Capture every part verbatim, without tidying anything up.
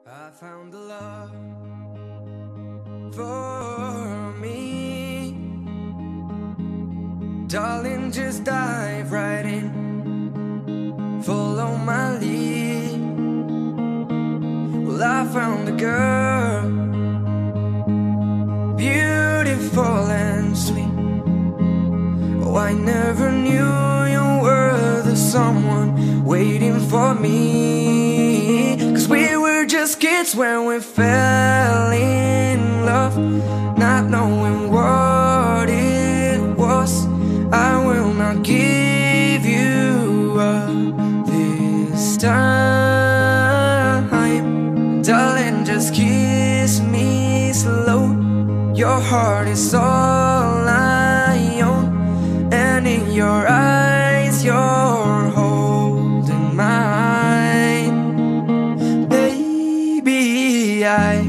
I found the love for me. Darling, just dive right in, follow my lead. Well, I found a girl, beautiful and sweet. Oh, I never knew you were the someone waiting for me. Cause we were just kids when we fell in love, not knowing what it was. I will not give you up this time. Darling, just kiss me slow. Your heart is all I own, and in your eyes you're holding mine. Baby, I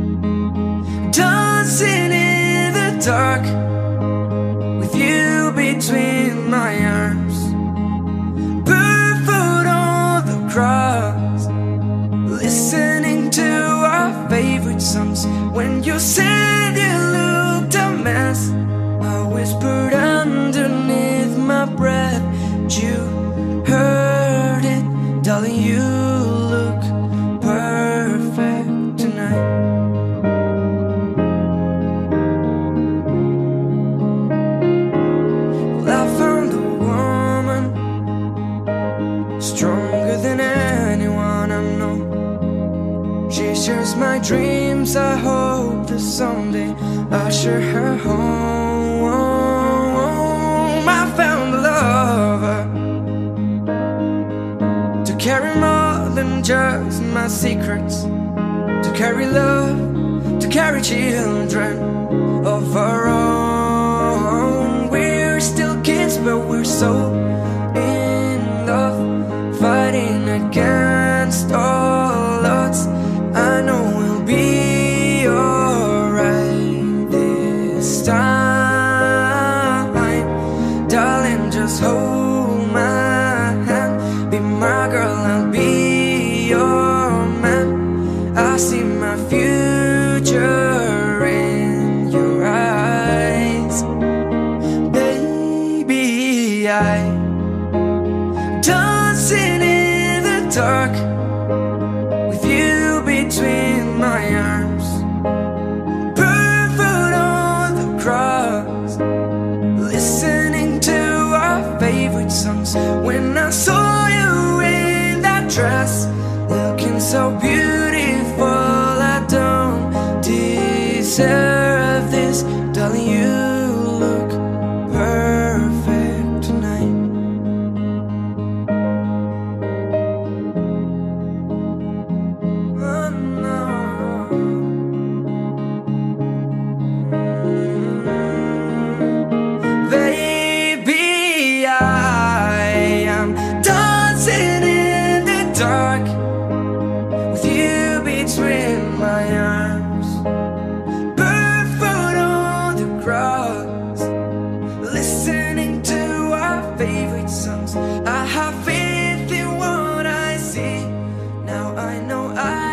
dancing in the dark with you between my arms, barefoot on the grass, listening to our favorite songs. When you said you looked a mess, I whispered underneath my breath, you heard it, darling, you look perfect tonight. Well, I found a woman stronger than anyone I know. She shares my dreams. I hope that someday I'll share her home. I found a lover to carry more than just my secrets, to carry love, to carry children of our own. We're still kids, but we're so in love, fighting against all odds. I know we'll be alright this time. Darling, just hold my hand, be my girl, I'll be your man. I see my future in your eyes. Baby, I dancing in the dark with you between my arms, barefoot on the grass, listening to our favorite songs. When I saw you in that dress, looking so beautiful, I don't deserve this. Darling, you look perfect tonight. Oh, no. Baby, I am dancing in the dark with you between my arms, barefoot on the grass, listening to our favorite songs. I have faith in what I see. Now I know I